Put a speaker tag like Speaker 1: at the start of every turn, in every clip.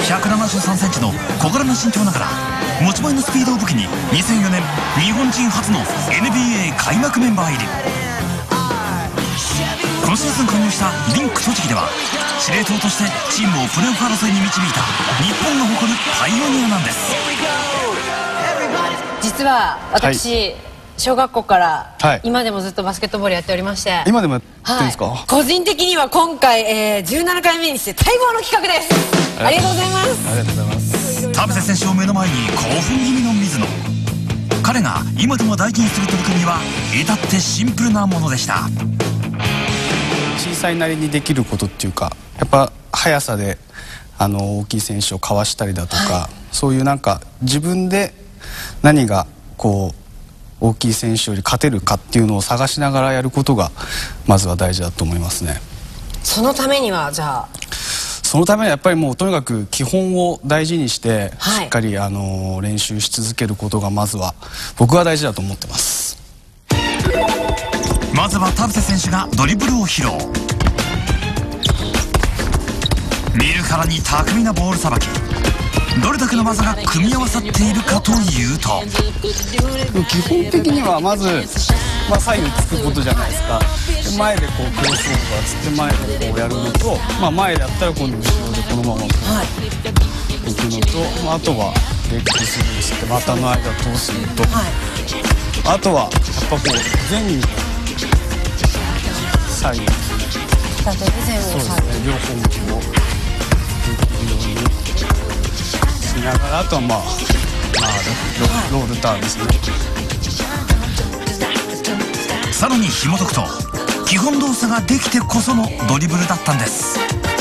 Speaker 1: 173センチの小柄な身長ながら持ち前のスピードを武器に2004年日本人初の NBA 開幕メンバー入り。今シーズン加入したリンク栃木では司令塔としてチームをプレーオフ争いに導いた日本が誇るパイオニアなんです。
Speaker 2: 実は私、小学校から今でもずっとバスケットボールやっておりまして、
Speaker 3: 今でもやってるんですか？
Speaker 2: 個人的には今回、17回目にして待望の企画です。ありがとうございます。
Speaker 3: ありがとうございます。
Speaker 1: 田臥選手を目の前に興奮気味の水野。彼が今でも大事にする取り組みは至ってシンプルなものでした。
Speaker 3: 小さいなりにできることっていうか、やっぱ速さで大きい選手をかわしたりだとか、そういうなんか自分で何がこう大きい選手より勝てるかっていうのを探しながらやることがまずは大事だと思いますね。
Speaker 2: そのためにはじゃあ
Speaker 3: そのためにはやっぱりもうとにかく基本を大事にして、しっかり練習し続けることがまずは僕は大事だと思ってます。
Speaker 1: まずは田臥選手がドリブルを披露。見るからに巧みなボールさばき。どれだけの技が組み合わさっているかというと、
Speaker 3: 基本的にはまず、左右つくことじゃないですか。で前でこうクロスオーバーつって前でこうやるのと、前でやったら今度後ろでこのままこういくのと、あとはレッグスルーして股の間通すのと、あとはやっぱこう前に左右
Speaker 2: 片手で前後左右、
Speaker 3: そうですね、両方向きをできるようにしながら、あとはロールターンですね。
Speaker 1: さらに紐解くと基本動作ができてこそのドリブルだったんです。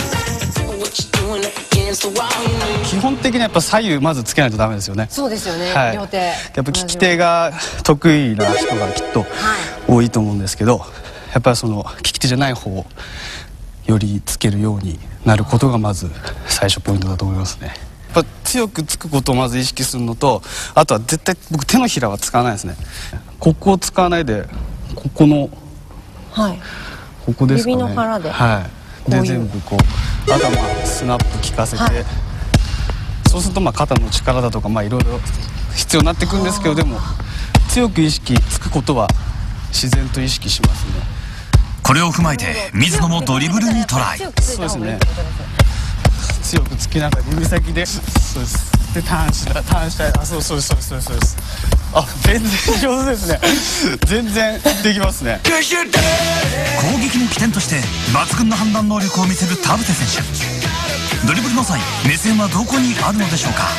Speaker 3: 基本的にやっぱ左右まずつけないとダメですよね。
Speaker 2: そうですよね、両手。
Speaker 3: やっぱ利き手が得意な人がきっと多いと思うんですけど、やっぱりその利き手じゃない方をよりつけるようになることがまず最初ポイントだと思いますね。やっぱ強くつくことをまず意識するのと、あとは絶対僕手のひらは使わないですね。ここを使わないで、ここの、ここですかね、
Speaker 2: 指の腹で、
Speaker 3: で全部こう、あとはスナップ効かせて、そうすると肩の力だとかいろいろ必要になってくるんですけど、でも強く意識つくことは自然と意識しますね。
Speaker 1: これを踏まえて水野もドリブルにトライ。
Speaker 3: そうですね、強くつきながら指先で、そうです、でターンしたい、そうです、全然上手ですね。全然できますね。
Speaker 1: 攻撃の起点として抜群の判断能力を見せる田臥選手。ドリブルの際、目線はどこにあるのでしょうか？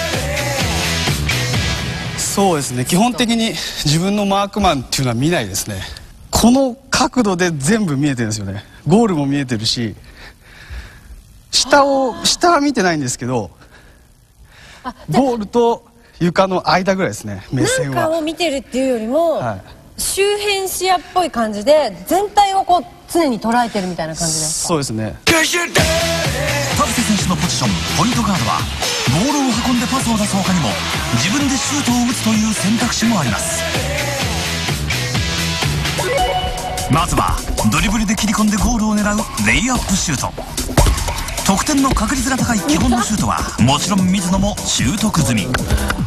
Speaker 3: そうですね、基本的に自分のマークマンっていうのは見ないですね。この角度で全部見えてるんですよね。ゴールも見えてるし、下は見てないんですけど、ゴールと床の間ぐらいですね、目線は。
Speaker 2: なんかを見てるっていうよりも、周辺視野っぽい感じで全体をこう常に捉えてるみたいな感じですか？
Speaker 3: そうですね。
Speaker 1: 田臥選手のポジション、ポイントガードはボールを運んでパスを出す他にも自分でシュートを打つという選択肢もあります。まずはドリブルで切り込んでゴールを狙うレイアップシュート。得点の確率が高い基本のシュートはもちろん水野も習得済み。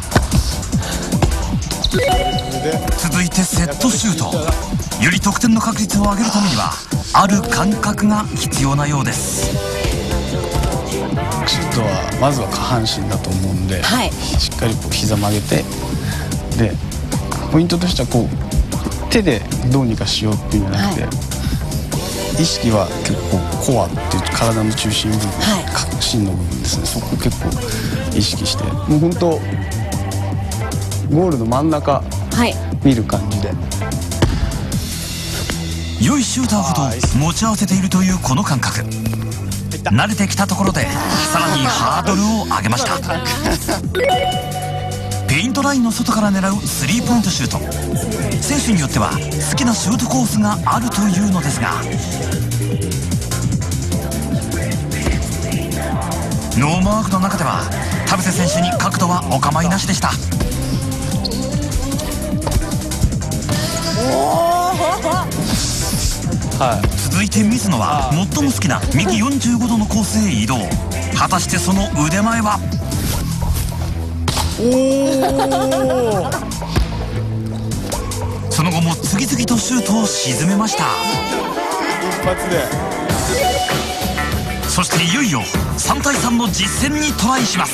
Speaker 1: 続いてセットシュート。より得点の確率を上げるためにはある感覚が必要なようです。
Speaker 3: シュートはまずは下半身だと思うんで、しっかりこう膝曲げて、でポイントとしてはこう手でどうにかしようっていうんじゃなくて、意識は結構コアっていう体の中心部分、芯の部分ですね、そこ結構意識して、もう本当ゴールの真ん中見る感じで、
Speaker 1: 良いシューターほど持ち合わせているというこの感覚。慣れてきたところでさらにハードルを上げました。ペイントラインの外から狙うスリーポイントシュート。選手によっては好きなシュートコースがあるというのですが、ノーマークの中では田臥選手に角度はお構いなしでした。続いて水野は最も好きな右45度のコースへ移動。 果たしてその腕前は。その後も次々とシュートを沈めました。
Speaker 3: 一発で。
Speaker 1: そしていよいよ3対3の実戦にトライします。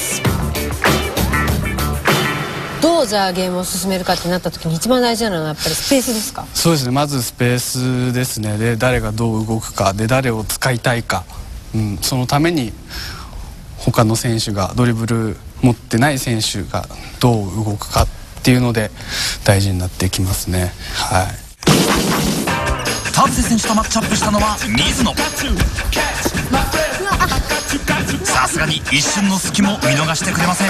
Speaker 2: どうじゃあゲームを進めるかってなった時に一番大事なのはやっぱりスペースですか？
Speaker 3: そうですね、まずスペースですね。で誰がどう動くかで誰を使いたいか、そのために他の選手がドリブル持ってない選手がどう動くかっていうので大事になってきますね。はい。
Speaker 1: 田臥選手とマッチアップしたのは水野。さすがに一瞬の隙も見逃してくれません。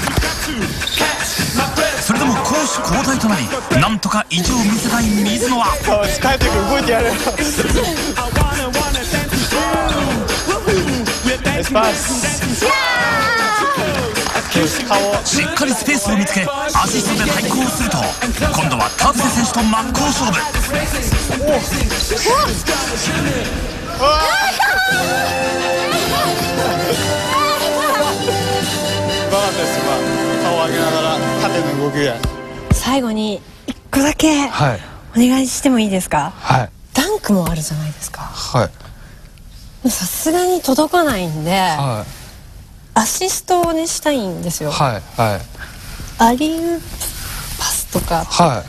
Speaker 1: それでも攻守交代となり、なんとか意地を見せたい水野は
Speaker 3: 帰ってくる、動いてやる。
Speaker 1: しっかりスペースを見つけアシストで対抗すると、今度は田臥選手と真っ向勝負。
Speaker 3: 顔を上げながら縦の動きが。
Speaker 2: 最後に1個だけお願いしてもいいですか？
Speaker 3: はい。
Speaker 2: ダンクもあるじゃないですか。
Speaker 3: はい。
Speaker 2: さすがに届かないんで、
Speaker 3: はい。
Speaker 2: アシストをねしたいんですよ。
Speaker 3: はいはい。
Speaker 2: アリウープパスとか。
Speaker 3: はい。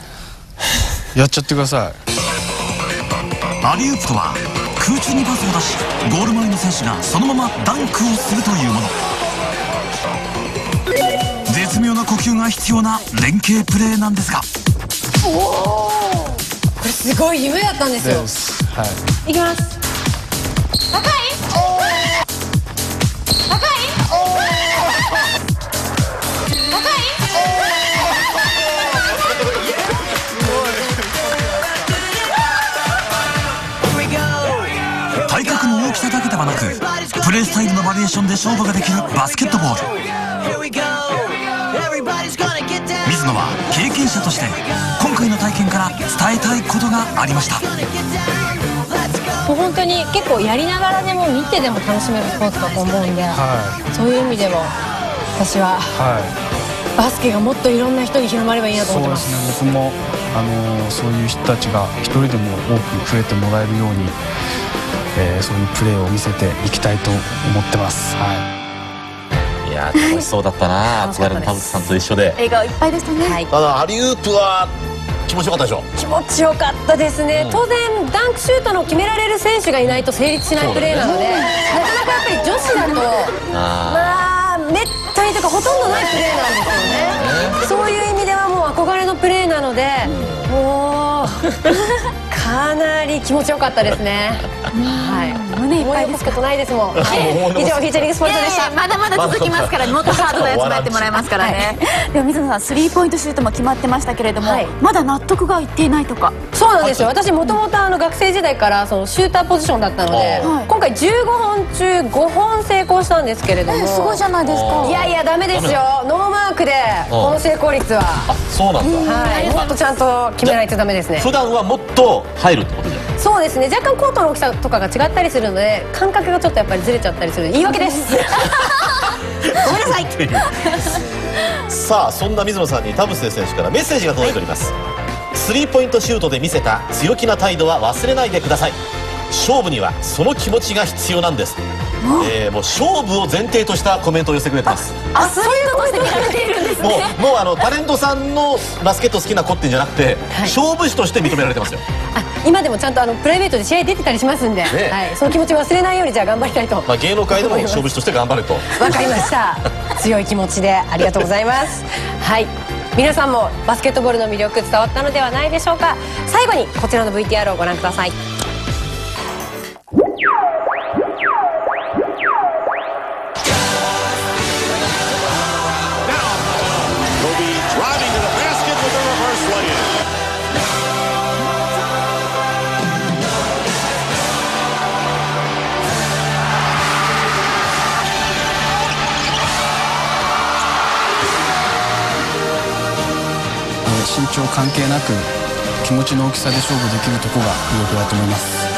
Speaker 3: やっちゃってください。
Speaker 1: アリウープとは空中にパスを出し、ゴール前の選手がそのままダンクをするというもの。絶妙な呼吸が必要な連携プレーなんですが、
Speaker 2: これすごい夢だったんですよ。
Speaker 3: はい。
Speaker 2: いきます。高い？高い？体格の大きさだけではなく、プレースタイルのバリエーションで勝負ができるバスケットボール。水野は経験者として今回の体験から伝えたいことがありました。もう本当に結構やりながらでも見てでも楽しめるスポーツだと思うんで、そういう意味でも私は、バスケがもっといろんな人に広まればいいなと思ってます。
Speaker 3: そうですね、僕もそういう人たちが一人でも多く増えてもらえるように、そういうプレーを見せていきたいと思ってます。
Speaker 4: いや楽しそうだったな。津軽の田臥さんと一緒で
Speaker 5: 笑顔いっぱいでしたね。
Speaker 4: ただアリウープは気持ちよかったでしょ？
Speaker 2: 気持ちよかったですね。当然ダンクシュートの決められる選手がいないと成立しないプレーなので、なかなかやっぱり女子だとまあめったにとかほとんどないプレーなんですよね。そういう意味ではもう憧れのプレーなので、もうかなり気持ちよかったですね。胸いっぱいですことないですもん。以上フィーチャリングスポイントでした。
Speaker 5: まだまだ続きますから、もっとハードなやつもやってもらいますからね。でも水野さん、スリーポイントシュートも決まってましたけれども、まだ納得がいっていないとか。
Speaker 2: そうなんですよ。私もともと学生時代からそのシューターポジションだったので、今回15本中5本成功したんですけれども、
Speaker 5: すごいじゃないですか。
Speaker 2: いやいやダメですよ。ノーマークでこの成功率は。
Speaker 4: そうなんだ。
Speaker 2: もっとちゃんと決めないとダメですね。
Speaker 4: 普段はもっと入るってことじゃん。
Speaker 2: そうですね。若干コートの大きさとかが違ったりするので、感覚がちょっとやっぱりずれちゃったりする。言い訳です。ごめんなさい。
Speaker 4: さあそんな水野さんに田臥選手からメッセージが届いております。スリーポイントシュートで見せた強気な態度は忘れないでください。勝負にはその気持ちが必要なんです。もう勝負を前提としたコメントを寄せてくれてます。
Speaker 2: そういうことしてくれているんですね。
Speaker 4: もうタレントさんのバスケット好きな子ってんじゃなくて、勝負師として認められてますよ。
Speaker 2: 今でもちゃんとプライベートで試合出てたりしますんで、その気持ちを忘れないようにじゃあ頑張りたいと。
Speaker 4: 芸能界でも勝負師として頑張れと。
Speaker 2: わかりました。強い気持ちでありがとうございます。皆さんもバスケットボールの魅力伝わったのではないでしょうか。最後にこちらの VTR をご覧ください。
Speaker 3: 身長関係なく気持ちの大きさで勝負できるところが魅力だと思います。